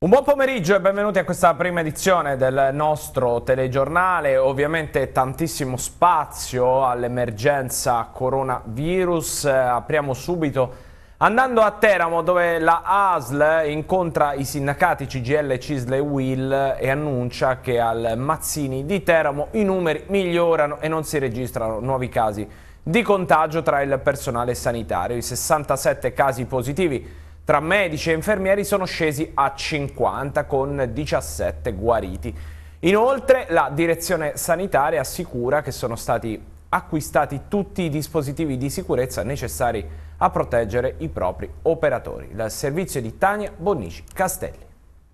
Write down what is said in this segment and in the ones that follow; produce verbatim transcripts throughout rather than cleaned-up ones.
Un buon pomeriggio e benvenuti a questa prima edizione del nostro telegiornale. Ovviamente tantissimo spazio all'emergenza coronavirus. Apriamo subito andando a Teramo, dove la A S L incontra i sindacati C G I L, C I S L e U I L e annuncia che al Mazzini di Teramo i numeri migliorano e non si registrano nuovi casi di contagio tra il personale sanitario. I sessantasette casi positivi tra medici e infermieri sono scesi a cinquanta, con diciassette guariti. Inoltre la direzione sanitaria assicura che sono stati acquistati tutti i dispositivi di sicurezza necessari a proteggere i propri operatori. Dal servizio di Tania Bonnici Castelli.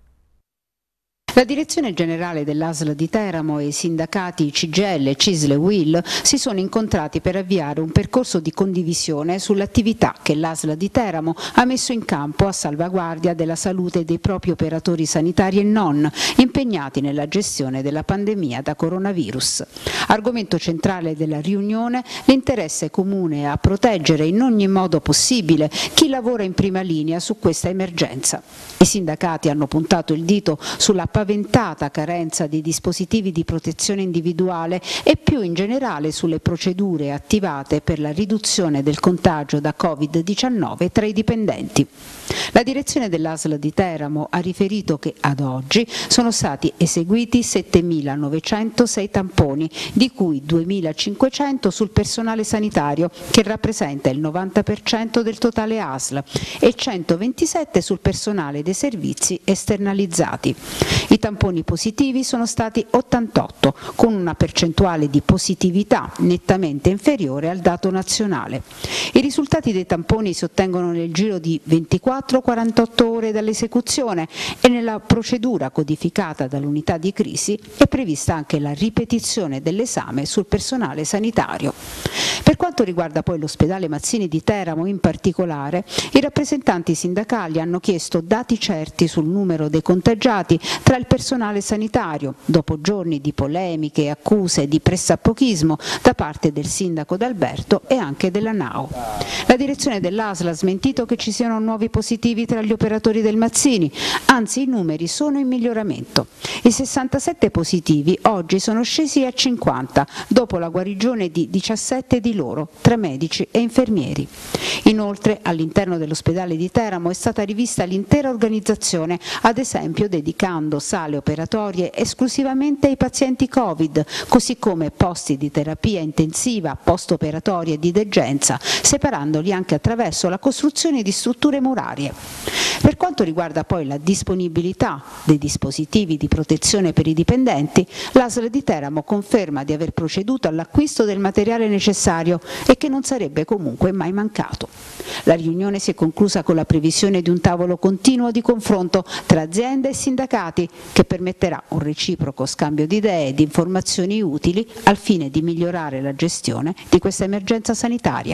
La direzione generale dell'A S L di Teramo e i sindacati C G I L, C I S L e U I L si sono incontrati per avviare un percorso di condivisione sull'attività che l'A S L di Teramo ha messo in campo a salvaguardia della salute dei propri operatori sanitari e non, impegnati nella gestione della pandemia da coronavirus. Argomento centrale della riunione, l'interesse comune a proteggere in ogni modo possibile chi lavora in prima linea su questa emergenza. I sindacati hanno puntato il dito sulla paventata carenza di dispositivi di protezione individuale e più in generale sulle procedure attivate per la riduzione del contagio da Covid diciannove tra i dipendenti. La direzione dell'A S L di Teramo ha riferito che ad oggi sono stati eseguiti settemilanovecentosei tamponi, di cui duemilacinquecento sul personale sanitario, che rappresenta il novanta per cento del totale A S L, e centoventisette sul personale dei servizi esternalizzati. I tamponi positivi sono stati ottantotto, con una percentuale di positività nettamente inferiore al dato nazionale. I risultati dei tamponi si ottengono nel giro di ventiquattro quarantotto ore dall'esecuzione e nella procedura codificata dall'unità di crisi è prevista anche la ripetizione dell'esame sul personale sanitario. Per quanto riguarda poi l'ospedale Mazzini di Teramo in particolare, i rappresentanti sindacali hanno chiesto dati certi sul numero dei contagiati tra il personale sanitario, dopo giorni di polemiche e accuse di pressappochismo da parte del sindaco D'Alberto e anche della N A O. La direzione dell'A S L ha smentito che ci siano nuovi positivi tra gli operatori del Mazzini, anzi i numeri sono in miglioramento. I sessantasette positivi oggi sono scesi a cinquanta, dopo la guarigione di diciassette di loro, tra medici e infermieri. Inoltre all'interno dell'ospedale di Teramo è stata rivista l'intera organizzazione, ad esempio dedicando sale operatorie esclusivamente ai pazienti Covid, così come posti di terapia intensiva, post-operatoria e di degenza, separandoli anche attraverso la costruzione di strutture murarie. Per quanto riguarda poi la disponibilità dei dispositivi di protezione per i dipendenti, l'A S L di Teramo conferma di aver proceduto all'acquisto del materiale necessario e che non sarebbe comunque mai mancato. La riunione si è conclusa con la previsione di un tavolo continuo di confronto tra aziende e sindacati che permetterà un reciproco scambio di idee e di informazioni utili al fine di migliorare la gestione di questa emergenza sanitaria.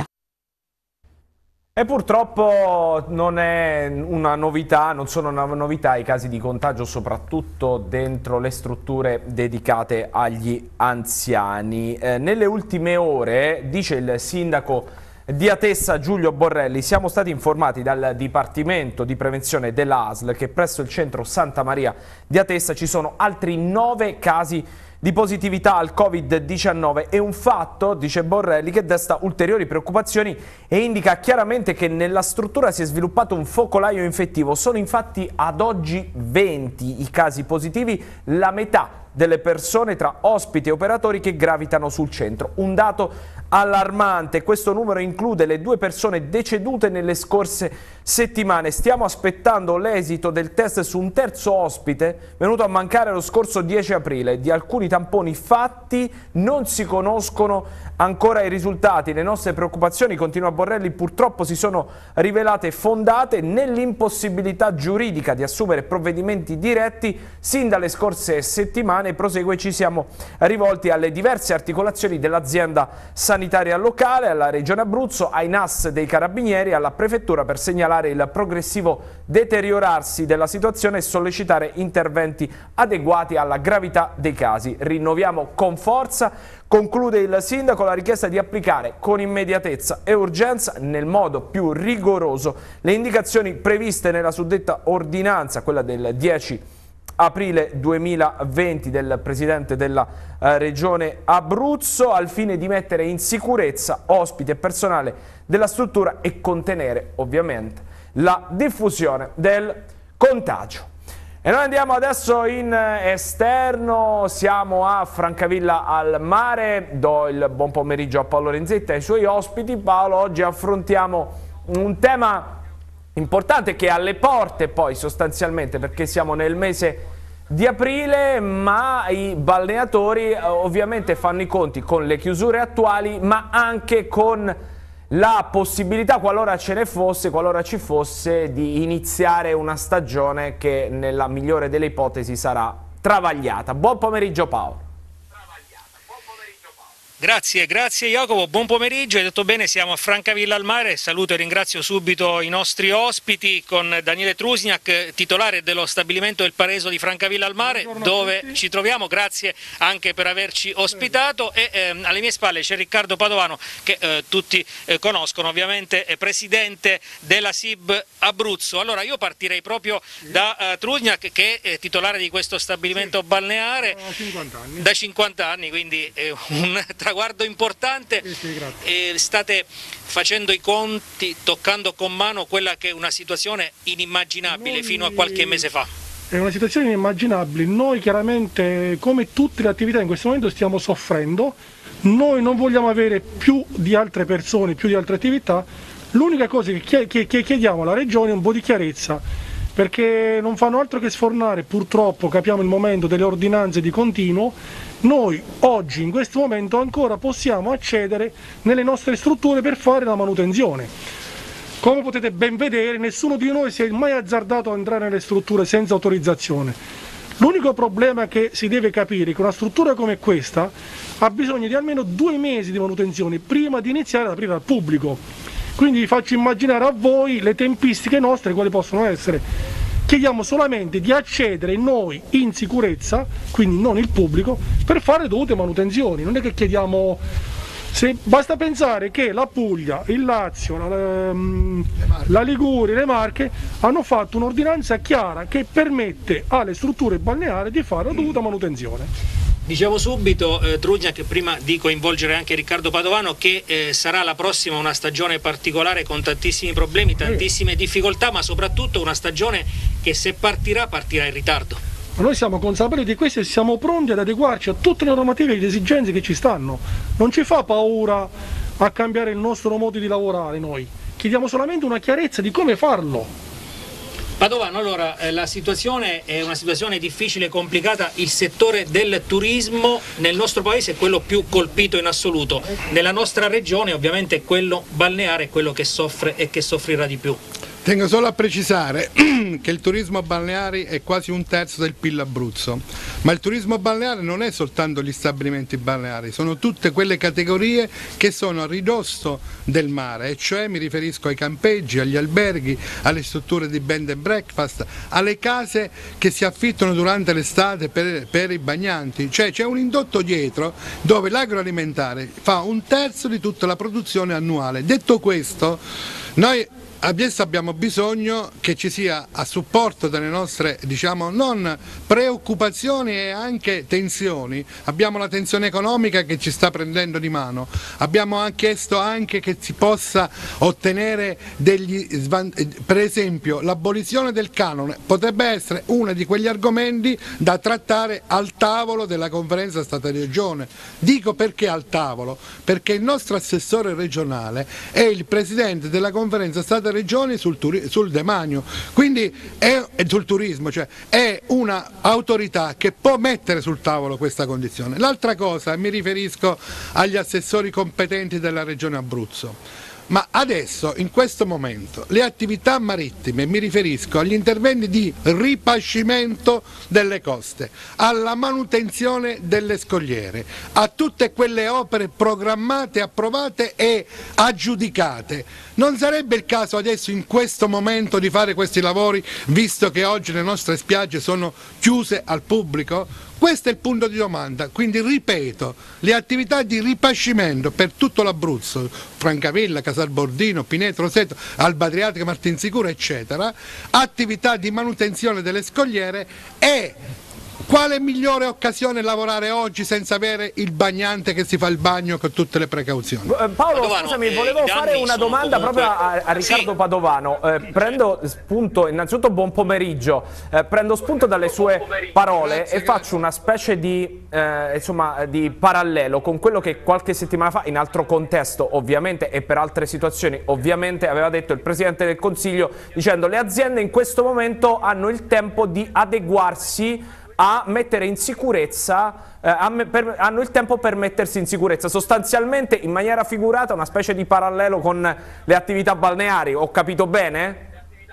E purtroppo non è una novità, non sono una novità i casi di contagio, soprattutto dentro le strutture dedicate agli anziani. Eh, nelle ultime ore, dice il sindaco di Atessa Giulio Borrelli, siamo stati informati dal Dipartimento di Prevenzione dell'A S L che presso il centro Santa Maria di Atessa ci sono altri nove casi di positività al Covid diciannove. È un fatto, dice Borrelli, che desta ulteriori preoccupazioni e indica chiaramente che nella struttura si è sviluppato un focolaio infettivo. Sono infatti ad oggi venti i casi positivi, la metà delle persone tra ospiti e operatori che gravitano sul centro. Un dato allarmante, questo numero include le due persone decedute nelle scorse settimane. Stiamo aspettando l'esito del test su un terzo ospite venuto a mancare lo scorso dieci aprile. Di alcuni tamponi fatti non si conoscono ancora i risultati. Le nostre preoccupazioni, continua Borrelli, purtroppo si sono rivelate fondate nell'impossibilità giuridica di assumere provvedimenti diretti sin dalle scorse settimane. Prosegue, ci siamo rivolti alle diverse articolazioni dell'azienda sanitaria sanitaria locale, alla Regione Abruzzo, ai N A S dei Carabinieri e alla Prefettura per segnalare il progressivo deteriorarsi della situazione e sollecitare interventi adeguati alla gravità dei casi. Rinnoviamo con forza, conclude il sindaco, la richiesta di applicare con immediatezza e urgenza, nel modo più rigoroso, le indicazioni previste nella suddetta ordinanza, quella del dieci aprile duemilaventi del Presidente della eh, Regione Abruzzo, al fine di mettere in sicurezza ospiti e personale della struttura e contenere ovviamente la diffusione del contagio. E noi andiamo adesso in esterno, siamo a Francavilla al Mare, do il buon pomeriggio a Paolo Renzetti e ai suoi ospiti. Paolo, oggi affrontiamo un tema importante che è alle porte poi sostanzialmente, perché siamo nel mese di aprile, ma i balneatori eh, ovviamente fanno i conti con le chiusure attuali, ma anche con la possibilità, qualora ce ne fosse, qualora ci fosse, di iniziare una stagione che nella migliore delle ipotesi sarà travagliata. Buon pomeriggio Paolo. Grazie, grazie Jacopo, buon pomeriggio, hai detto bene, siamo a Francavilla al Mare. Saluto e ringrazio subito i nostri ospiti con Daniele Trusniak, titolare dello stabilimento del Pareso di Francavilla al Mare, dove ci troviamo. Grazie anche per averci ospitato. E eh, alle mie spalle c'è Riccardo Padovano, che eh, tutti eh, conoscono, ovviamente è presidente della S I B Abruzzo. Allora io partirei proprio da eh, Trusniak, che è titolare di questo stabilimento sì. balneare da cinquanta anni, da cinquanta anni, quindi è un traguardo importante. Sì, sì, e state facendo i conti, toccando con mano quella che è una situazione inimmaginabile. Noi... fino a qualche mese fa. È una situazione inimmaginabile. Noi chiaramente, come tutte le attività in questo momento, stiamo soffrendo. Noi non vogliamo avere più di altre persone, più di altre attività. L'unica cosa che chiediamo alla Regione è un po' di chiarezza, perché non fanno altro che sfornare, purtroppo capiamo il momento delle ordinanze di continuo. Noi oggi in questo momento ancora possiamo accedere nelle nostre strutture per fare la manutenzione. Come potete ben vedere, nessuno di noi si è mai azzardato a entrare nelle strutture senza autorizzazione. L'unico problema che si deve capire è che una struttura come questa ha bisogno di almeno due mesi di manutenzione prima di iniziare ad aprire al pubblico. Quindi vi faccio immaginare a voi le tempistiche nostre quali possono essere. Chiediamo solamente di accedere noi in sicurezza, quindi non il pubblico, per fare le dovute manutenzioni. Non è che chiediamo, se, basta pensare che la Puglia, il Lazio, la, la Liguria, le Marche hanno fatto un'ordinanza chiara che permette alle strutture balneari di fare la dovuta manutenzione. Dicevo subito, eh, Trusniak, prima di coinvolgere anche Riccardo Padovano, che eh, sarà la prossima una stagione particolare con tantissimi problemi, tantissime difficoltà, ma soprattutto una stagione che se partirà, partirà in ritardo. Ma noi siamo consapevoli di questo e siamo pronti ad adeguarci a tutte le normative e le esigenze che ci stanno. Non ci fa paura a cambiare il nostro modo di lavorare noi, chiediamo solamente una chiarezza di come farlo. Padovano, allora eh, la situazione è una situazione difficile e complicata. Il settore del turismo nel nostro paese è quello più colpito in assoluto. Nella nostra regione ovviamente quello balneare è quello che soffre e che soffrirà di più. Tengo solo a precisare che il turismo balneare è quasi un terzo del P I L Abruzzo, ma il turismo balneare non è soltanto gli stabilimenti balneari, sono tutte quelle categorie che sono a ridosso del mare, e cioè mi riferisco ai campeggi, agli alberghi, alle strutture di bed and breakfast, alle case che si affittano durante l'estate per, per i bagnanti, cioè c'è un indotto dietro dove l'agroalimentare fa un terzo di tutta la produzione annuale. Detto questo, noi adesso abbiamo bisogno che ci sia a supporto delle nostre, diciamo, non preoccupazioni e anche tensioni. Abbiamo la tensione economica che ci sta prendendo di mano, abbiamo chiesto anche che si possa ottenere degli svantaggi, per esempio l'abolizione del canone potrebbe essere uno di quegli argomenti da trattare al tavolo della conferenza Stato-Regione. Dico perché al tavolo? Perché il nostro assessore regionale è il presidente della conferenza Stato-Regione Sul, sul demanio, quindi è, è sul turismo, cioè è un'autorità che può mettere sul tavolo questa condizione. L'altra cosa, mi riferisco agli assessori competenti della Regione Abruzzo. Ma adesso, in questo momento, le attività marittime, mi riferisco agli interventi di ripascimento delle coste, alla manutenzione delle scogliere, a tutte quelle opere programmate, approvate e aggiudicate. Non sarebbe il caso adesso, in questo momento, di fare questi lavori, visto che oggi le nostre spiagge sono chiuse al pubblico? Questo è il punto di domanda, quindi ripeto, le attività di ripascimento per tutto l'Abruzzo, Francavilla, Casalbordino, Pineto, Roseto, Alba Adriatica, Martinsicuro, eccetera, attività di manutenzione delle scogliere e quale migliore occasione lavorare oggi senza avere il bagnante che si fa il bagno con tutte le precauzioni? Paolo, Padovano, scusami, eh, volevo fare una domanda comunque... proprio a, a Riccardo sì. Padovano. Eh, prendo spunto, innanzitutto buon pomeriggio, eh, prendo spunto dalle sue parole grazie, e grazie. faccio una specie di, eh, insomma, di parallelo con quello che qualche settimana fa, in altro contesto ovviamente e per altre situazioni ovviamente, aveva detto il Presidente del Consiglio, dicendo le aziende in questo momento hanno il tempo di adeguarsi a mettere in sicurezza, eh, a me, per, hanno il tempo per mettersi in sicurezza, sostanzialmente in maniera figurata una specie di parallelo con le attività balneari, ho capito bene?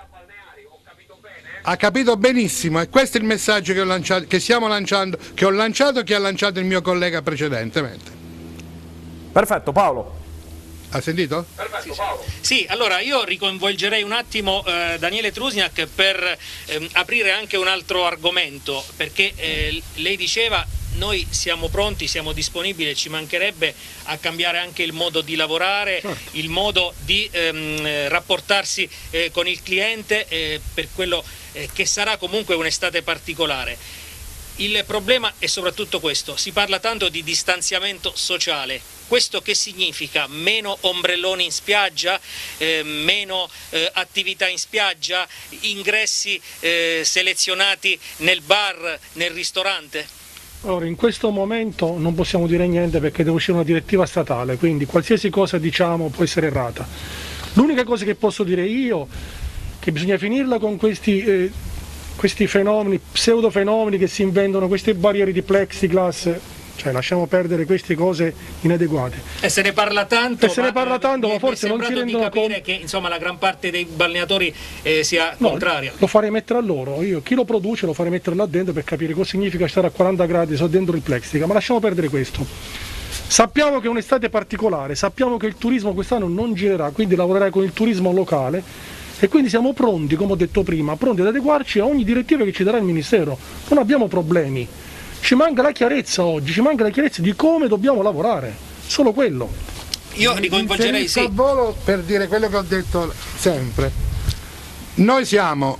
Ha capito benissimo e questo è il messaggio che, ho lanciato, che stiamo lanciando, che ho lanciato e che ha lanciato il mio collega precedentemente. Perfetto, Paolo. Ha sentito? Perfetto, Paolo. Sì, allora io ricoinvolgerei un attimo eh, Daniele Trusniak per eh, aprire anche un altro argomento, perché eh, lei diceva noi siamo pronti, siamo disponibili, ci mancherebbe a cambiare anche il modo di lavorare, certo. il modo di ehm, rapportarsi eh, con il cliente eh, per quello eh, che sarà comunque un'estate particolare. Il problema è soprattutto questo, si parla tanto di distanziamento sociale. Questo che significa? Meno ombrelloni in spiaggia, eh, meno eh, attività in spiaggia, ingressi eh, selezionati nel bar, nel ristorante? Allora, in questo momento non possiamo dire niente perché deve uscire una direttiva statale, quindi qualsiasi cosa diciamo può essere errata. L'unica cosa che posso dire io è che bisogna finirla con questi, eh, questi fenomeni, pseudofenomeni che si inventano, queste barriere di plexiglass. Cioè lasciamo perdere queste cose inadeguate. E se ne parla tanto, e se ne parla tanto ma, ma forse non si rendono conto che insomma la gran parte dei balneatori eh, sia no, contraria. Lo farei mettere a loro, io chi lo produce lo farei mettere là dentro per capire cosa significa stare a quaranta gradi so dentro il plexiglass, ma lasciamo perdere questo. Sappiamo che è un'estate particolare, sappiamo che il turismo quest'anno non girerà, quindi lavorerai con il turismo locale e quindi siamo pronti, come ho detto prima, pronti ad adeguarci a ogni direttiva che ci darà il Ministero. Non abbiamo problemi. Ci manca la chiarezza oggi, ci manca la chiarezza di come dobbiamo lavorare, solo quello. Io ricoinvolgerei sì. al volo per dire quello che ho detto sempre. Noi siamo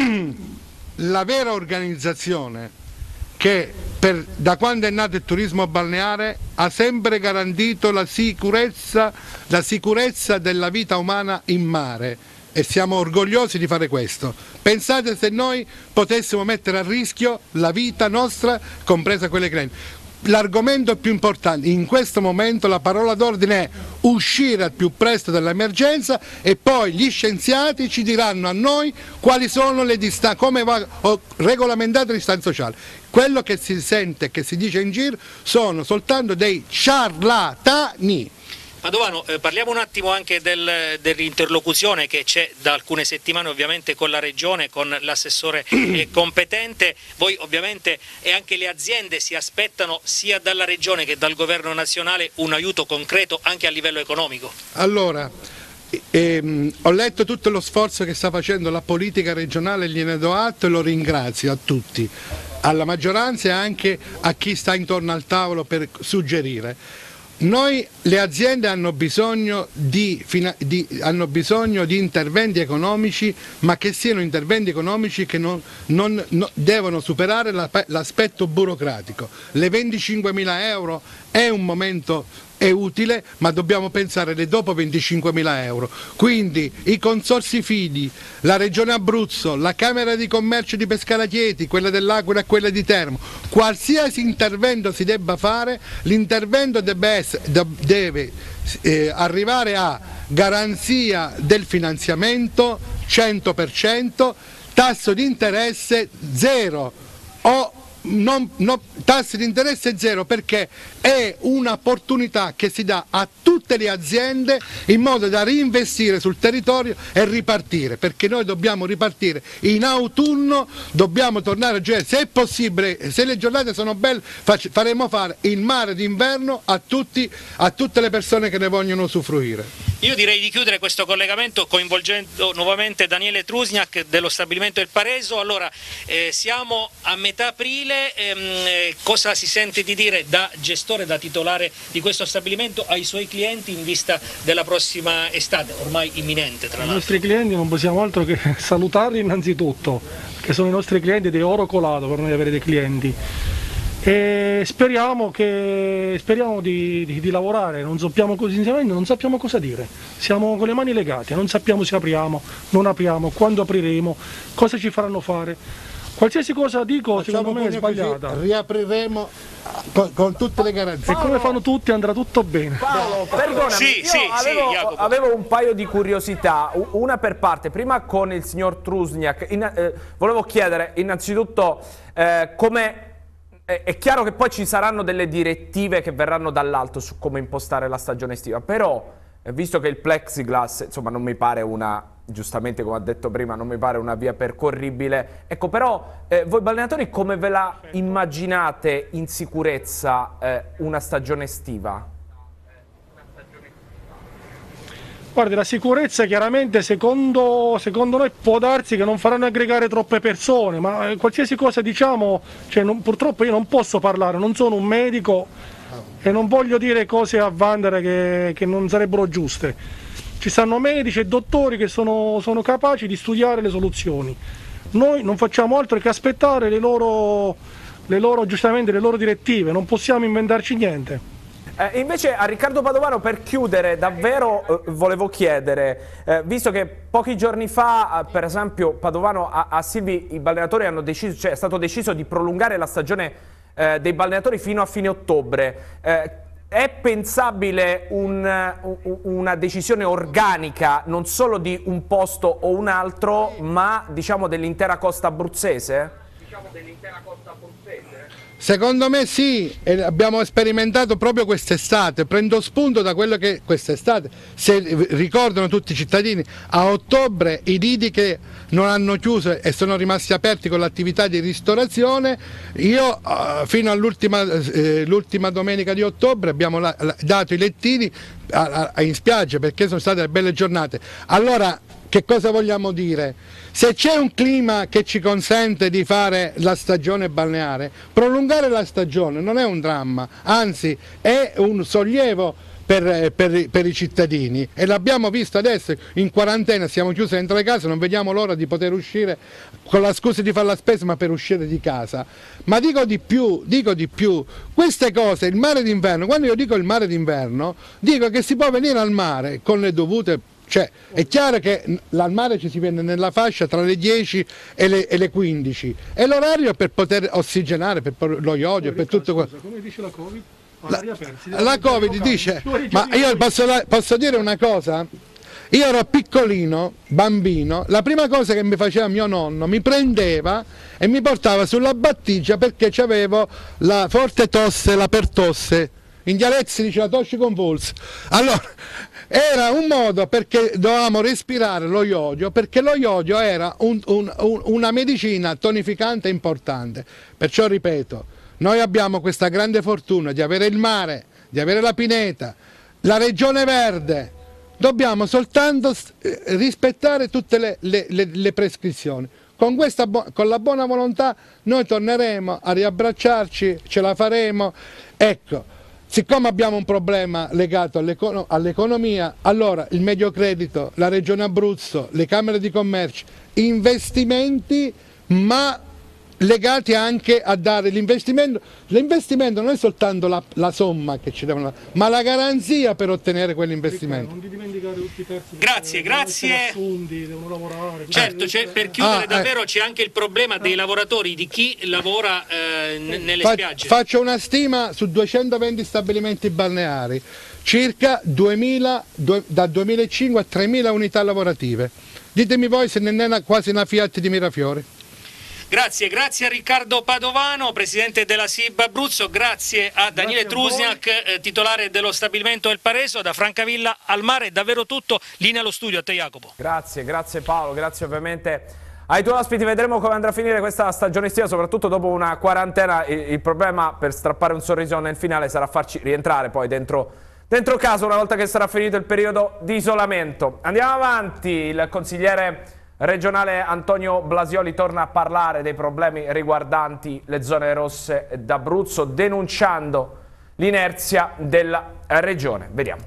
la vera organizzazione che per, da quando è nato il turismo balneare ha sempre garantito la sicurezza, la sicurezza della vita umana in mare. E siamo orgogliosi di fare questo. Pensate se noi potessimo mettere a rischio la vita nostra, compresa quelle clienti. L'argomento più importante in questo momento, la parola d'ordine è uscire al più presto dall'emergenza e poi gli scienziati ci diranno a noi quali sono le distanze, come va regolamentata la distanza sociale. Quello che si sente, che si dice in giro, sono soltanto dei ciarlatani. Padovano, eh, parliamo un attimo anche del, dell'interlocuzione che c'è da alcune settimane ovviamente con la Regione, con l'assessore eh, competente. Voi ovviamente e anche le aziende si aspettano sia dalla Regione che dal Governo nazionale un aiuto concreto anche a livello economico. Allora, ehm, ho letto tutto lo sforzo che sta facendo la politica regionale, gliene do atto e lo ringrazio a tutti, alla maggioranza e anche a chi sta intorno al tavolo per suggerire. Noi, le aziende hanno bisogno di, di, hanno bisogno di interventi economici, ma che siano interventi economici che non, non, no, devono superare l'aspetto burocratico. Le venticinquemila euro è un momento è utile, ma dobbiamo pensare che dopo venticinquemila euro. Quindi i consorzi fidi, la Regione Abruzzo, la Camera di Commercio di Pescara Chieti, quella dell'Aquila e quella di Termo, qualsiasi intervento si debba fare, l'intervento deve, deve eh, arrivare a garanzia del finanziamento cento per cento, tasso di interesse zero o non, non, tassi di interesse zero, perché è un'opportunità che si dà a tutte le aziende in modo da reinvestire sul territorio e ripartire, perché noi dobbiamo ripartire in autunno, dobbiamo tornare a giocare, se è possibile, se le giornate sono belle, faremo fare il mare d'inverno a, tutti, a tutte le persone che ne vogliono usufruire. Io direi di chiudere questo collegamento coinvolgendo nuovamente Daniele Trusniak dello stabilimento El Pareso. Allora, eh, siamo a metà aprile, ehm, eh, cosa si sente di dire da gestore, da titolare di questo stabilimento ai suoi clienti in vista della prossima estate, ormai imminente tra l'altro? I nostri clienti non possiamo altro che salutarli innanzitutto, perché sono i nostri clienti ed è oro colato per noi avere dei clienti. E speriamo, che, speriamo di, di, di lavorare, non sappiamo, sinceramente non sappiamo cosa dire, siamo con le mani legate, non sappiamo se apriamo, non apriamo, quando apriremo, cosa ci faranno fare. Qualsiasi cosa dico, Facciamo secondo me è sbagliata. Così, riapriremo con, con tutte le garanzie. E come fanno tutti andrà tutto bene. Paolo, perdonami, sì, io sì, avevo, sì, Jacopo. avevo un paio di curiosità, una per parte. Prima con il signor Trusniak, in, eh, volevo chiedere innanzitutto eh, come... È chiaro che poi ci saranno delle direttive che verranno dall'alto su come impostare la stagione estiva, però visto che il plexiglass, insomma, non mi pare una, giustamente come ha detto prima, non mi pare una via percorribile, ecco, però eh, voi balneatori come ve la immaginate in sicurezza eh, una stagione estiva? Guardi, la sicurezza chiaramente secondo, secondo noi può darsi che non faranno aggregare troppe persone, ma eh, qualsiasi cosa diciamo, cioè non, purtroppo io non posso parlare, non sono un medico e non voglio dire cose a vandere che, che non sarebbero giuste. Ci stanno medici e dottori che sono, sono capaci di studiare le soluzioni. Noi non facciamo altro che aspettare le loro, le loro, giustamente, le loro direttive, non possiamo inventarci niente. Eh, invece a Riccardo Padovano, per chiudere davvero eh, volevo chiedere, eh, visto che pochi giorni fa eh, per esempio Padovano a, a Silvi i balneatori hanno deciso, cioè è stato deciso di prolungare la stagione eh, dei balneatori fino a fine ottobre, eh, è pensabile un, un, una decisione organica non solo di un posto o un altro, ma diciamo dell'intera costa abruzzese? Diciamo dell'intera costa abruzzese? Secondo me sì, e abbiamo sperimentato proprio quest'estate, prendo spunto da quello che quest'estate, se ricordano tutti i cittadini, a ottobre i lidi che non hanno chiuso e sono rimasti aperti con l'attività di ristorazione, io uh, fino all'ultima eh, l'ultima domenica di ottobre abbiamo la, la, dato i lettini a, a, in spiaggia perché sono state belle giornate. Allora, che cosa vogliamo dire? Se c'è un clima che ci consente di fare la stagione balneare, prolungare la stagione non è un dramma, anzi è un sollievo per, per, per i cittadini, e l'abbiamo visto adesso in quarantena, siamo chiusi dentro le case, non vediamo l'ora di poter uscire con la scusa di fare la spesa, ma per uscire di casa. Ma dico di più, dico di più, queste cose, il mare d'inverno, quando io dico il mare d'inverno, dico che si può venire al mare con le dovute... Cioè, è chiaro che al mare ci si viene nella fascia tra le dieci e le, e le quindici, e l'orario per poter ossigenare, per lo iodio, per tutto quello. Come dice la Covid? La, la Covid dice, ma io posso, posso dire una cosa? Io ero piccolino, bambino, la prima cosa che mi faceva mio nonno, mi prendeva e mi portava sulla battigia perché avevo la forte tosse, la pertosse. In dialetto si dice la tosse convulsa. Allora, era un modo perché dovevamo respirare lo iodio, perché lo iodio era un, un, un, una medicina tonificante importante. Perciò ripeto, noi abbiamo questa grande fortuna di avere il mare, di avere la pineta, la regione verde. Dobbiamo soltanto rispettare tutte le, le, le, le prescrizioni. Con, questa, con la buona volontà noi torneremo a riabbracciarci, ce la faremo. Ecco. Siccome abbiamo un problema legato all'economia, allora il Mediocredito, la Regione Abruzzo, le Camere di Commercio, investimenti, ma legati anche a dare l'investimento. L'investimento non è soltanto la, la somma che ci devono dare, ma la garanzia per ottenere quell'investimento. Non ti dimenticare tutti i terzi. Grazie, grazie. Assunti, devono lavorare. Certo, per chiudere ah, davvero eh. c'è anche il problema dei lavoratori, di chi lavora eh, nelle Fa, spiagge. Faccio una stima su duecentoventi stabilimenti balneari, circa duemila, da duemilacinque a tremila unità lavorative. Ditemi voi se non è una, quasi una Fiat di Mirafiori. Grazie, grazie a Riccardo Padovano, presidente della S I B Abruzzo, grazie a Daniele Trusniak, eh, titolare dello stabilimento El Pareso, da Francavilla al Mare. È davvero tutto, linea allo studio, a te Jacopo. Grazie, grazie Paolo, grazie ovviamente ai tuoi ospiti. Vedremo come andrà a finire questa stagione estiva, soprattutto dopo una quarantena. Il, il problema, per strappare un sorriso nel finale, sarà farci rientrare poi dentro, dentro casa una volta che sarà finito il periodo di isolamento. Andiamo avanti, il consigliere regionale Antonio Blasioli torna a parlare dei problemi riguardanti le zone rosse d'Abruzzo, denunciando l'inerzia della regione. Vediamo.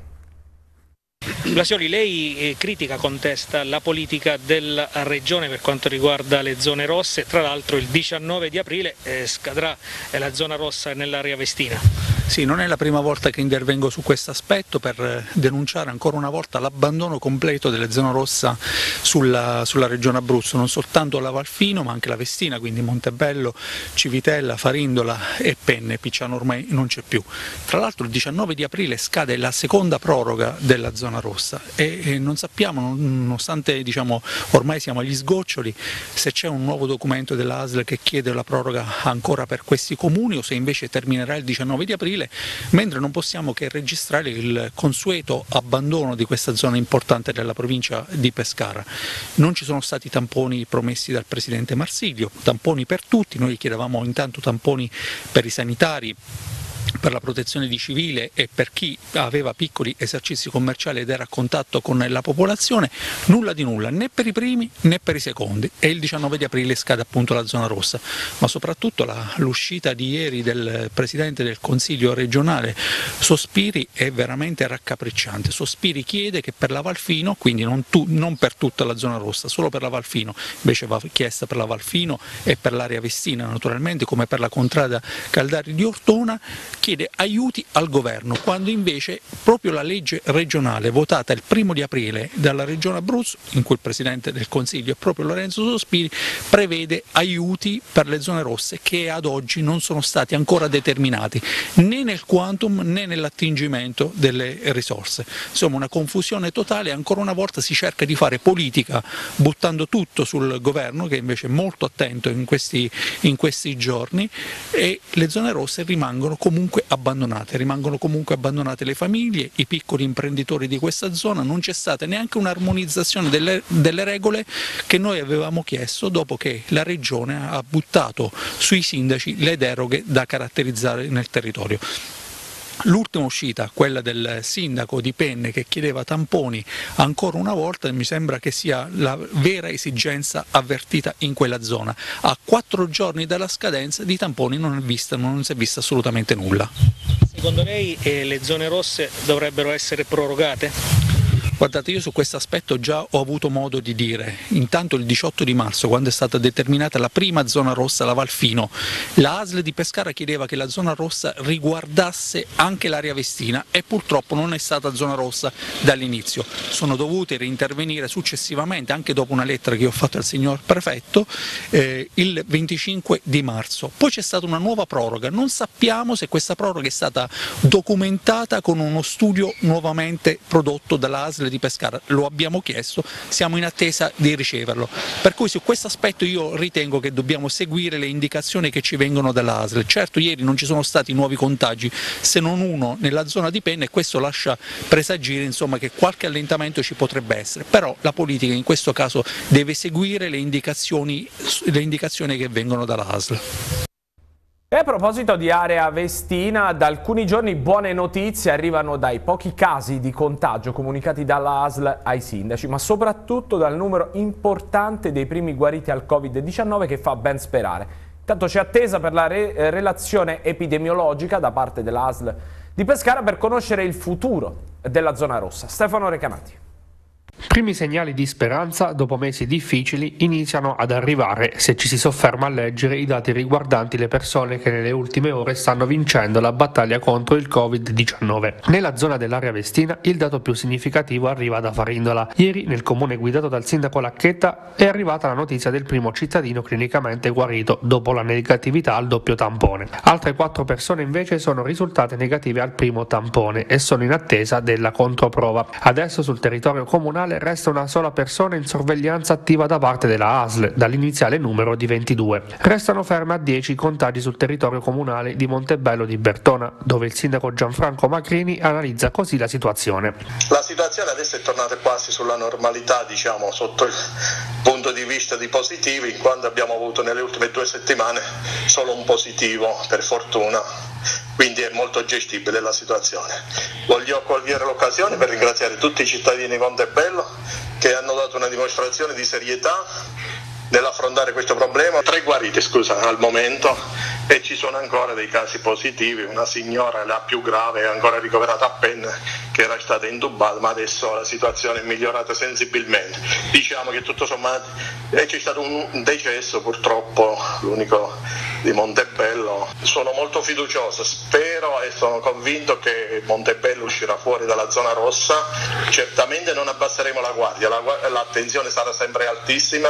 Blasioli, lei eh, critica, contesta la politica della regione per quanto riguarda le zone rosse. Tra l'altro il diciannove di aprile eh, scadrà eh, la zona rossa nell'area vestina. Sì, non è la prima volta che intervengo su questo aspetto per denunciare ancora una volta l'abbandono completo delle zone rosse sulla, sulla regione Abruzzo, non soltanto la Valfino ma anche la Vestina, quindi Montebello, Civitella, Farindola e Penne. Picciano ormai non c'è più. Tra l'altro il diciannove di aprile scade la seconda proroga della zona rossa e, e non sappiamo, nonostante diciamo, ormai siamo agli sgoccioli, se c'è un nuovo documento dell'A S L che chiede la proroga ancora per questi comuni o se invece terminerà il diciannove di aprile, mentre non possiamo che registrare il consueto abbandono di questa zona importante della provincia di Pescara. Non ci sono stati tamponi promessi dal presidente Marsilio, tamponi per tutti, noi chiedevamo intanto tamponi per i sanitari, per la protezione di civile e per chi aveva piccoli esercizi commerciali ed era a contatto con la popolazione, nulla di nulla, né per i primi né per i secondi, e il diciannove di aprile scade appunto la zona rossa, ma soprattutto l'uscita di ieri del Presidente del Consiglio regionale Sospiri è veramente raccapricciante. Sospiri chiede che per la Valfino, quindi non, tu, non per tutta la zona rossa, solo per la Valfino, invece va chiesta per la Valfino e per l'area vestina naturalmente, come per la contrada Caldari di Ortona, chiede aiuti al governo, quando invece proprio la legge regionale votata il primo di aprile dalla regione Abruzzo, in cui il Presidente del Consiglio è proprio Lorenzo Sospiri, prevede aiuti per le zone rosse che ad oggi non sono stati ancora determinati né nel quantum né nell'attingimento delle risorse. Insomma, una confusione totale. Ancora una volta si cerca di fare politica buttando tutto sul governo, che invece è molto attento in questi, in questi giorni, e le zone rosse rimangono comunque abbandonate, rimangono comunque abbandonate le famiglie, i piccoli imprenditori di questa zona. Non c'è stata neanche un'armonizzazione delle, delle regole che noi avevamo chiesto dopo che la regione ha buttato sui sindaci le deroghe da caratterizzare nel territorio. L'ultima uscita, quella del sindaco di Penne che chiedeva tamponi ancora una volta, mi sembra che sia la vera esigenza avvertita in quella zona. A quattro giorni dalla scadenza di tamponi non è vista, non si è vista assolutamente nulla. Secondo lei eh, le zone rosse dovrebbero essere prorogate? Guardate, io su questo aspetto già ho avuto modo di dire. Intanto il diciotto di marzo, quando è stata determinata la prima zona rossa, la Valfino, la A S L di Pescara chiedeva che la zona rossa riguardasse anche l'area vestina e purtroppo non è stata zona rossa dall'inizio. Sono dovute reintervenire successivamente, anche dopo una lettera che ho fatto al signor prefetto, eh, il venticinque di marzo. Poi c'è stata una nuova proroga, non sappiamo se questa proroga è stata documentata con uno studio nuovamente prodotto dalla A S L di Pescara. Lo abbiamo chiesto, siamo in attesa di riceverlo, per cui su questo aspetto io ritengo che dobbiamo seguire le indicazioni che ci vengono dalla A S L. Certo, ieri non ci sono stati nuovi contagi, se non uno nella zona di Penne, e questo lascia presagire insomma che qualche allentamento ci potrebbe essere, però la politica in questo caso deve seguire le indicazioni, le indicazioni che vengono dalla A S L. E a proposito di area vestina, da alcuni giorni buone notizie arrivano dai pochi casi di contagio comunicati dalla A S L ai sindaci, ma soprattutto dal numero importante dei primi guariti al Covid diciannove, che fa ben sperare. Intanto c'è attesa per la re relazione epidemiologica da parte della A S L di Pescara per conoscere il futuro della zona rossa. Stefano Recanati. Primi segnali di speranza dopo mesi difficili iniziano ad arrivare se ci si sofferma a leggere i dati riguardanti le persone che nelle ultime ore stanno vincendo la battaglia contro il Covid diciannove. Nella zona dell'area vestina il dato più significativo arriva da Farindola. Ieri nel comune guidato dal sindaco Lacchetta è arrivata la notizia del primo cittadino clinicamente guarito dopo la negatività al doppio tampone. Altre quattro persone invece sono risultate negative al primo tampone e sono in attesa della controprova. Adesso sul territorio comunale totale resta una sola persona in sorveglianza attiva da parte della A S L, dall'iniziale numero di ventidue. Restano ferme a dieci i contagi sul territorio comunale di Montebello di Bertona, dove il sindaco Gianfranco Macrini analizza così la situazione. La situazione adesso è tornata quasi sulla normalità, diciamo, sotto il punto di vista di positivi, in quanto abbiamo avuto nelle ultime due settimane solo un positivo, per fortuna, quindi è molto gestibile la situazione. Voglio cogliere l'occasione per ringraziare tutti i cittadini di Montebello che hanno dato una dimostrazione di serietà nell'affrontare questo problema. Tre guariti, scusa, al momento, e ci sono ancora dei casi positivi. Una signora, la più grave, è ancora ricoverata a Penne, che era stata intubata, ma adesso la situazione è migliorata sensibilmente. Diciamo che tutto sommato eh, c'è stato un decesso, purtroppo, l'unico di Montebello. Sono molto fiducioso, spero e sono convinto che Montebello uscirà fuori dalla zona rossa. Certamente non abbasseremo la guardia, la, l'attenzione sarà sempre altissima,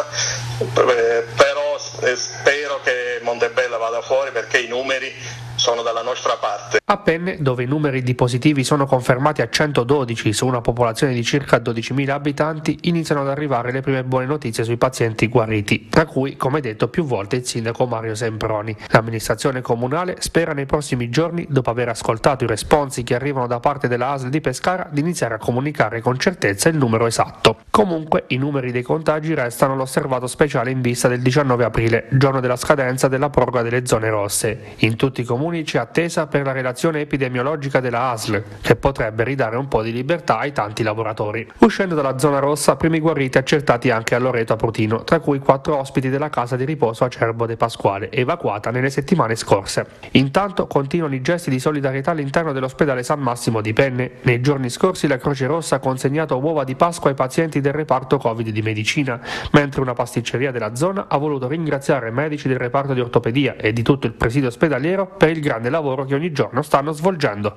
però spero che Montebello vada fuori perché i numeri sono dalla nostra parte. A Penne, dove i numeri di positivi sono confermati a centododici su una popolazione di circa dodicimila abitanti, iniziano ad arrivare le prime buone notizie sui pazienti guariti, tra cui, come detto più volte, il sindaco Mario Semproni. L'amministrazione comunale spera nei prossimi giorni, dopo aver ascoltato i responsi che arrivano da parte della A S L di Pescara, di iniziare a comunicare con certezza il numero esatto. Comunque, i numeri dei contagi restano l'osservato speciale in vista del diciannove aprile, giorno della scadenza della proroga delle zone rosse. In tutti i comuni c'è attesa per la relazione epidemiologica della A S L, che potrebbe ridare un po' di libertà ai tanti lavoratori. Uscendo dalla zona rossa, primi guariti accertati anche a Loreto Aprutino, tra cui quattro ospiti della casa di riposo a Cerbo de Pasquale, evacuata nelle settimane scorse. Intanto continuano i gesti di solidarietà all'interno dell'ospedale San Massimo di Penne. Nei giorni scorsi la Croce Rossa ha consegnato uova di Pasqua ai pazienti del reparto Covid di medicina, mentre una pasticceria della zona ha voluto ringraziare i medici del reparto di ortopedia e di tutto il presidio ospedaliero per il grande lavoro che ogni giorno stanno svolgendo.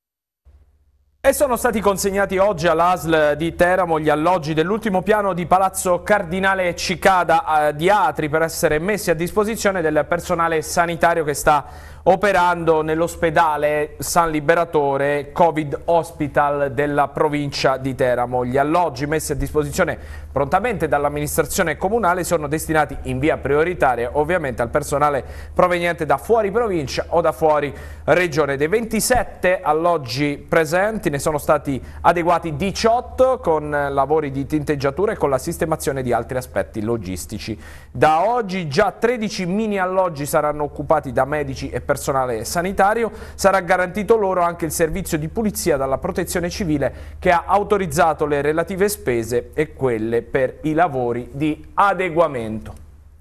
E sono stati consegnati oggi all'A S L di Teramo gli alloggi dell'ultimo piano di Palazzo Cardinale Cicada di Atri per essere messi a disposizione del personale sanitario che sta operando nell'ospedale San Liberatore Covid Hospital della provincia di Teramo. Gli alloggi messi a disposizione prontamente dall'amministrazione comunale sono destinati in via prioritaria ovviamente al personale proveniente da fuori provincia o da fuori regione. Dei ventisette alloggi presenti ne sono stati adeguati diciotto con lavori di tinteggiatura e con la sistemazione di altri aspetti logistici. Da oggi già tredici mini alloggi saranno occupati da medici e personale sanitario. Sarà garantito loro anche il servizio di pulizia dalla Protezione Civile, che ha autorizzato le relative spese e quelle per i lavori di adeguamento.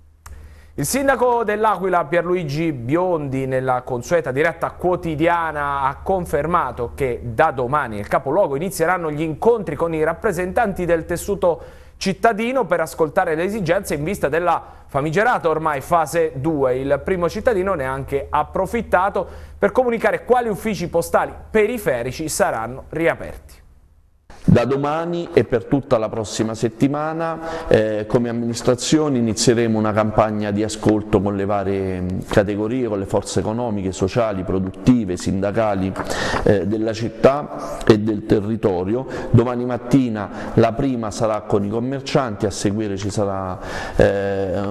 Il sindaco dell'Aquila Pierluigi Biondi, nella consueta diretta quotidiana, ha confermato che da domani nel capoluogo inizieranno gli incontri con i rappresentanti del tessuto cittadino per ascoltare le esigenze in vista della famigerata ormai fase due. Il primo cittadino ne ha anche approfittato per comunicare quali uffici postali periferici saranno riaperti. Da domani e per tutta la prossima settimana eh, come amministrazione inizieremo una campagna di ascolto con le varie categorie, con le forze economiche, sociali, produttive, sindacali eh, della città e del territorio. Domani mattina la prima sarà con i commercianti, a seguire ci sarà eh,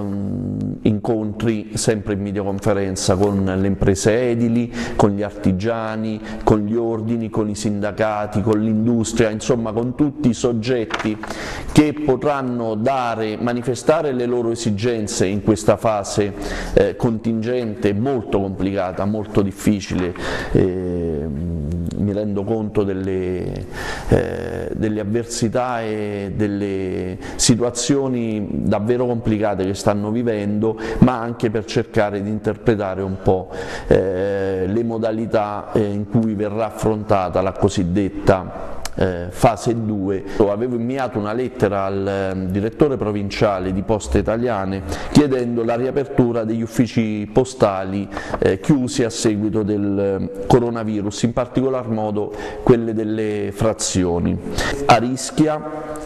incontri sempre in videoconferenza con le imprese edili, con gli artigiani, con gli ordini, con i sindacati, con l'industria, insomma con tutti i soggetti che potranno dare, manifestare le loro esigenze in questa fase eh, contingente, molto complicata, molto difficile. Eh, mi rendo conto delle, eh, delle avversità e delle situazioni davvero complicate che stanno vivendo, ma anche per cercare di interpretare un po' eh, le modalità eh, in cui verrà affrontata la cosiddetta Eh, fase due. Avevo inviato una lettera al eh, direttore provinciale di Poste Italiane chiedendo la riapertura degli uffici postali eh, chiusi a seguito del eh, coronavirus, in particolar modo quelle delle frazioni. Arischia,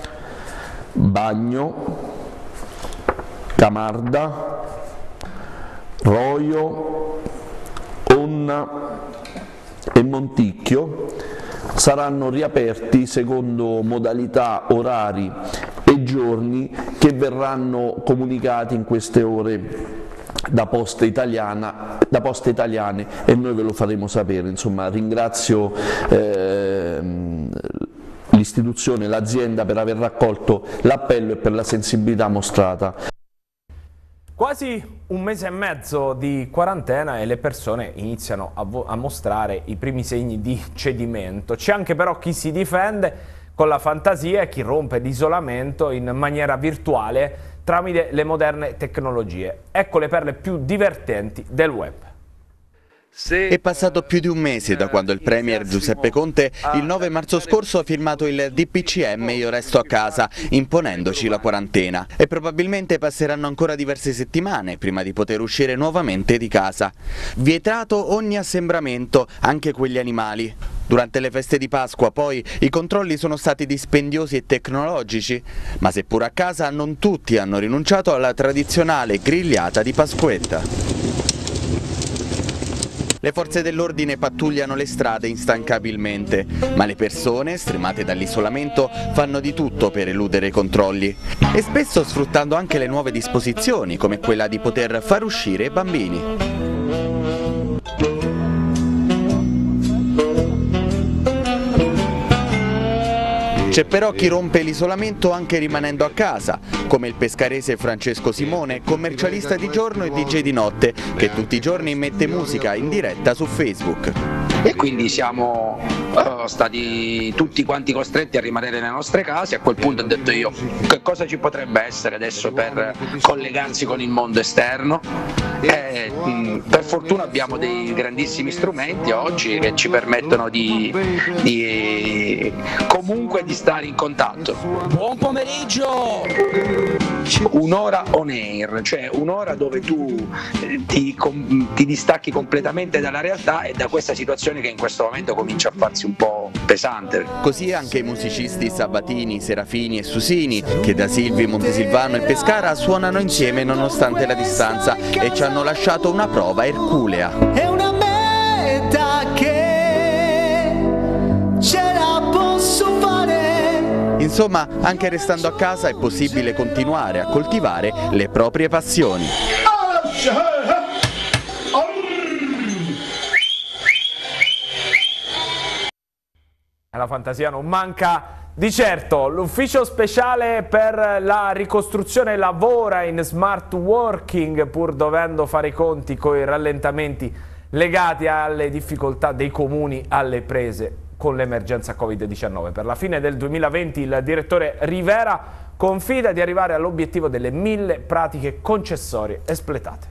Bagno, Camarda, Roio, Onna e Monticchio saranno riaperti secondo modalità, orari e giorni che verranno comunicati in queste ore da Poste Italiana, da Poste Italiane, e noi ve lo faremo sapere. Insomma, ringrazio eh, l'istituzione, l'azienda per aver raccolto l'appello e per la sensibilità mostrata. Quasi un mese e mezzo di quarantena e le persone iniziano a, a mostrare i primi segni di cedimento. C'è anche però chi si difende con la fantasia e chi rompe l'isolamento in maniera virtuale tramite le moderne tecnologie. Ecco le perle più divertenti del web. È passato più di un mese da quando il Premier Giuseppe Conte il nove marzo scorso ha firmato il D P C M Io resto a casa, imponendoci la quarantena. E probabilmente passeranno ancora diverse settimane prima di poter uscire nuovamente di casa. Vietato ogni assembramento, anche quegli animali. Durante le feste di Pasqua poi i controlli sono stati dispendiosi e tecnologici, ma seppur a casa non tutti hanno rinunciato alla tradizionale grigliata di Pasquetta. Le forze dell'ordine pattugliano le strade instancabilmente, ma le persone, stremate dall'isolamento, fanno di tutto per eludere i controlli e spesso sfruttando anche le nuove disposizioni, come quella di poter far uscire i bambini. C'è però chi rompe l'isolamento anche rimanendo a casa, come il pescarese Francesco Simone, commercialista di giorno e D J di notte, che tutti i giorni mette musica in diretta su Facebook. E quindi siamo uh, stati tutti quanti costretti a rimanere nelle nostre case. A quel punto ho detto io, che cosa ci potrebbe essere adesso per collegarsi con il mondo esterno? E, mh, per fortuna abbiamo dei grandissimi strumenti oggi che ci permettono di, di comunque di stare in contatto. Buon pomeriggio! Un'ora on air, cioè un'ora dove tu ti, ti distacchi completamente dalla realtà e da questa situazione che in questo momento comincia a farsi un po' pesante. Così anche i musicisti Sabatini, Serafini e Susini, che da Silvi, Montesilvano e Pescara suonano insieme nonostante la distanza e ci hanno lasciato una prova erculea. È una meta che ce la posso fare. Insomma, anche restando a casa è possibile continuare a coltivare le proprie passioni. La fantasia non manca di certo. L'ufficio speciale per la ricostruzione lavora in smart working, pur dovendo fare i conti con i rallentamenti legati alle difficoltà dei comuni alle prese con l'emergenza Covid diciannove. Per la fine del duemilaventi il direttore Rivera confida di arrivare all'obiettivo delle mille pratiche concessorie espletate.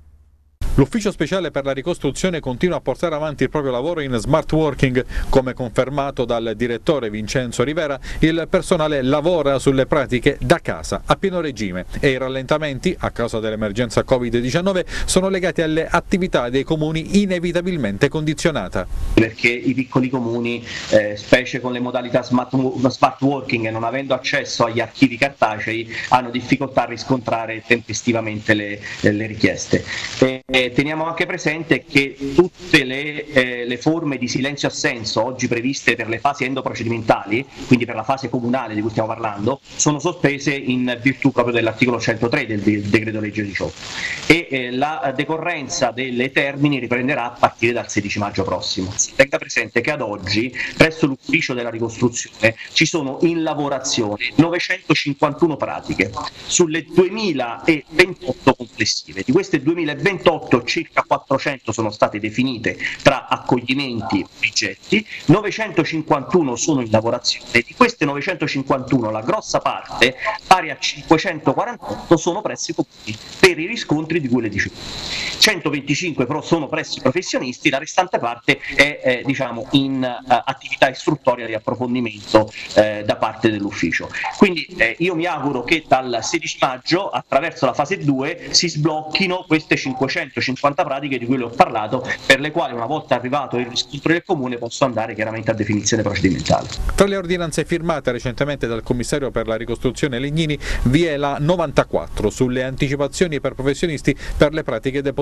L'ufficio speciale per la ricostruzione continua a portare avanti il proprio lavoro in smart working. Come confermato dal direttore Vincenzo Rivera, il personale lavora sulle pratiche da casa a pieno regime e i rallentamenti a causa dell'emergenza Covid diciannove sono legati alle attività dei comuni inevitabilmente condizionata. Perché i piccoli comuni, eh, specie con le modalità smart, smart working e non avendo accesso agli archivi cartacei, hanno difficoltà a riscontrare tempestivamente le, le richieste. E, e teniamo anche presente che tutte le, eh, le forme di silenzio assenso oggi previste per le fasi endoprocedimentali, quindi per la fase comunale di cui stiamo parlando, sono sospese in virtù proprio dell'articolo centotré del, del decreto legge diciotto e eh, la decorrenza delle termini riprenderà a partire dal sedici maggio prossimo. Si tenga presente che ad oggi presso l'ufficio della ricostruzione ci sono in lavorazione novecentocinquantuno pratiche sulle duemilaventotto complessive. Di queste duemilaventotto circa quattrocento sono state definite tra accoglimenti e getti, novecentocinquantuno sono in lavorazione. Di queste novecentocinquantuno la grossa parte, pari a cinquecentoquarantotto, sono presso i comuni per i riscontri di cui le dicevo. centoventicinque però sono presso i professionisti, la restante parte è eh, diciamo in uh, attività istruttoria di approfondimento eh, da parte dell'ufficio. Quindi eh, io mi auguro che dal sedici maggio attraverso la fase due si sblocchino queste cinquecentocinquanta pratiche di cui le ho parlato, per le quali una volta arrivato il riscontro del comune posso andare chiaramente a definizione procedimentale. Tra le ordinanze firmate recentemente dal commissario per la ricostruzione Legnini vi è la novantaquattro sulle anticipazioni per professionisti per le pratiche depositate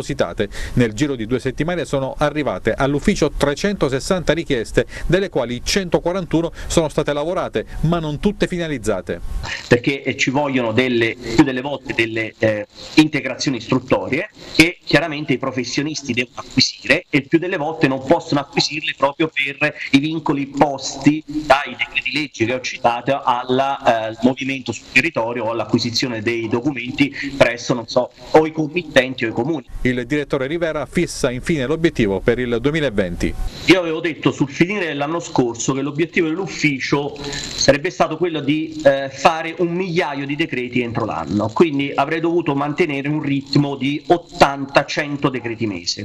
depositate. Nel giro di due settimane sono arrivate all'ufficio trecentosessanta richieste, delle quali centoquarantuno sono state lavorate, ma non tutte finalizzate. Perché eh, ci vogliono delle, più delle volte delle eh, integrazioni istruttorie che chiaramente i professionisti devono acquisire e più delle volte non possono acquisirle proprio per i vincoli posti dai decreti legge che ho citato al eh, movimento sul territorio o all'acquisizione dei documenti presso, non so, o i committenti o i comuni. Il direttore Rivera fissa infine l'obiettivo per il duemilaventi. Io avevo detto sul finire dell'anno scorso che l'obiettivo dell'ufficio sarebbe stato quello di eh, fare un migliaio di decreti entro l'anno, quindi avrei dovuto mantenere un ritmo di ottanta cento decreti mese.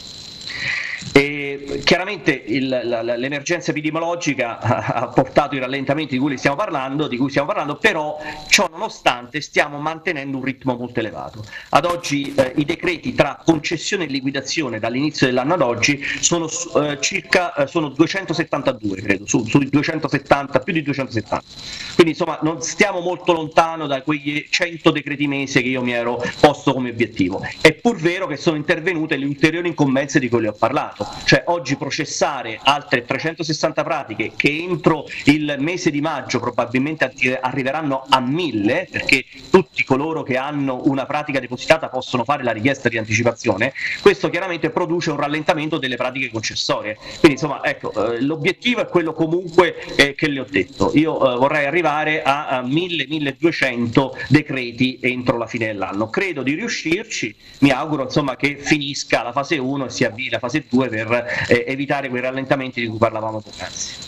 E chiaramente il, la, l'emergenza epidemiologica ha portato i rallentamenti di cui stiamo parlando, di cui stiamo parlando, però ciò nonostante stiamo mantenendo un ritmo molto elevato. Ad oggi eh, i decreti tra concessione e liquidazione dall'inizio dell'anno ad oggi sono eh, circa eh, sono duecentosettantadue, credo, su, su duecentosettanta, più di duecentosettanta. Quindi insomma non stiamo molto lontano da quegli cento decreti mese che io mi ero posto come obiettivo. È pur vero che sono intervenute le ulteriori incombenze di cui le ho parlato. Cioè oggi processare altre trecentosessanta pratiche che entro il mese di maggio probabilmente arriveranno a mille, perché tutti coloro che hanno una pratica depositata possono fare la richiesta di anticipazione, questo chiaramente produce un rallentamento delle pratiche concessorie. Quindi insomma ecco, eh, l'obiettivo è quello comunque eh, che le ho detto. Io eh, vorrei arrivare a, a mille milleduecento decreti entro la fine dell'anno. Credo di riuscirci, mi auguro insomma che finisca la fase uno e si avvii la fase due per eh, evitare quei rallentamenti di cui parlavamo poc'anzi.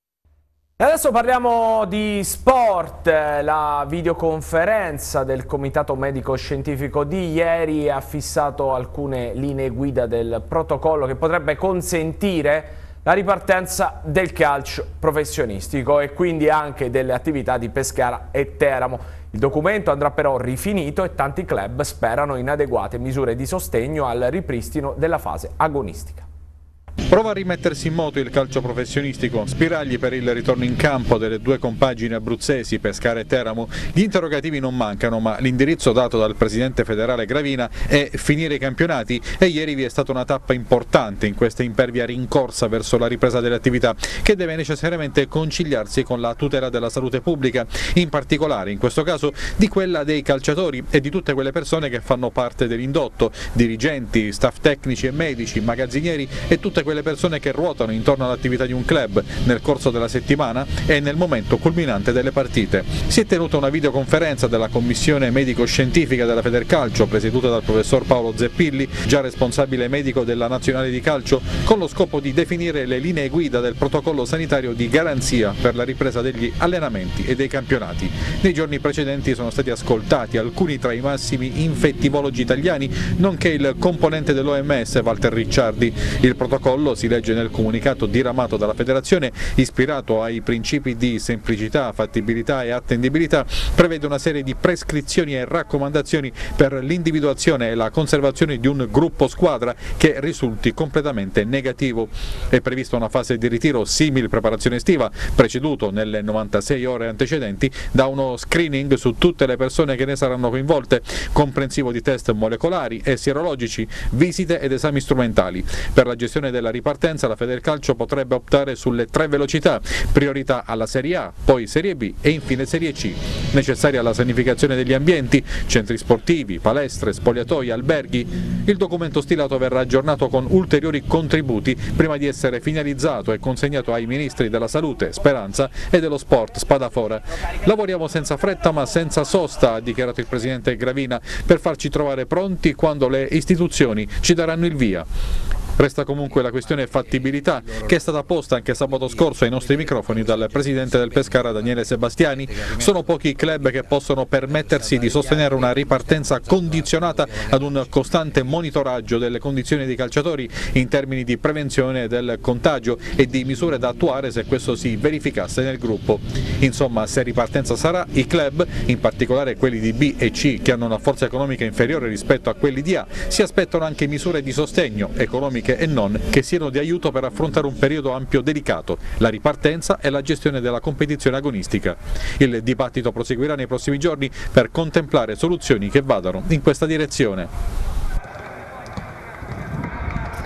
Adesso parliamo di sport. La videoconferenza del Comitato Medico Scientifico di ieri ha fissato alcune linee guida del protocollo che potrebbe consentire la ripartenza del calcio professionistico e quindi anche delle attività di Pescara e Teramo. Il documento andrà però rifinito e tanti club sperano in adeguate misure di sostegno al ripristino della fase agonistica. Prova a rimettersi in moto il calcio professionistico, spiragli per il ritorno in campo delle due compagini abruzzesi, Pescara e Teramo. Gli interrogativi non mancano, ma l'indirizzo dato dal presidente federale Gravina è finire i campionati e ieri vi è stata una tappa importante in questa impervia rincorsa verso la ripresa delle attività che deve necessariamente conciliarsi con la tutela della salute pubblica, in particolare in questo caso di quella dei calciatori e di tutte quelle persone che fanno parte dell'indotto, dirigenti, staff tecnici e medici, magazzinieri e tutte quelle persone che ruotano intorno all'attività di un club nel corso della settimana e nel momento culminante delle partite. Si è tenuta una videoconferenza della commissione medico-scientifica della Federcalcio, presieduta dal professor Paolo Zeppilli, già responsabile medico della Nazionale di Calcio, con lo scopo di definire le linee guida del protocollo sanitario di garanzia per la ripresa degli allenamenti e dei campionati. Nei giorni precedenti sono stati ascoltati alcuni tra i massimi infettivologi italiani, nonché il componente dell'O M S Walter Ricciardi. Il protocollo, si legge nel comunicato diramato dalla Federazione, ispirato ai principi di semplicità, fattibilità e attendibilità, prevede una serie di prescrizioni e raccomandazioni per l'individuazione e la conservazione di un gruppo squadra che risulti completamente negativo. È prevista una fase di ritiro simile preparazione estiva, preceduto nelle novantasei ore antecedenti da uno screening su tutte le persone che ne saranno coinvolte, comprensivo di test molecolari e sierologici, visite ed esami strumentali. Per la gestione della ripartenza la Federcalcio potrebbe optare sulle tre velocità, priorità alla Serie A, poi Serie B e infine Serie C. Necessaria la sanificazione degli ambienti, centri sportivi, palestre, spogliatoi, alberghi. Il documento stilato verrà aggiornato con ulteriori contributi prima di essere finalizzato e consegnato ai ministri della Salute, Speranza e dello Sport, Spadafora. Lavoriamo senza fretta ma senza sosta, ha dichiarato il presidente Gravina, per farci trovare pronti quando le istituzioni ci daranno il via. Resta comunque la questione fattibilità, che è stata posta anche sabato scorso ai nostri microfoni dal presidente del Pescara Daniele Sebastiani. Sono pochi i club che possono permettersi di sostenere una ripartenza condizionata ad un costante monitoraggio delle condizioni dei calciatori in termini di prevenzione del contagio e di misure da attuare se questo si verificasse nel gruppo. Insomma, se ripartenza sarà, i club, in particolare quelli di B e C che hanno una forza economica inferiore rispetto a quelli di A, si aspettano anche misure di sostegno economiche e non, che siano di aiuto per affrontare un periodo ampio delicato, la ripartenza e la gestione della competizione agonistica. Il dibattito proseguirà nei prossimi giorni per contemplare soluzioni che vadano in questa direzione.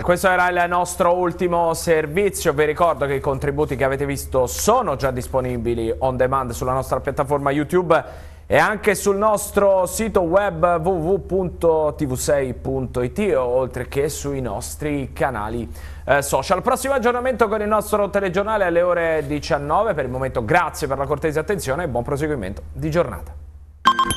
Questo era il nostro ultimo servizio. Vi ricordo che i contributi che avete visto sono già disponibili on demand sulla nostra piattaforma YouTube e anche sul nostro sito web w w w punto t v sei punto i t, oltre che sui nostri canali eh, social. Prossimo aggiornamento con il nostro telegiornale alle ore diciannove. Per il momento grazie per la cortese attenzione e buon proseguimento di giornata.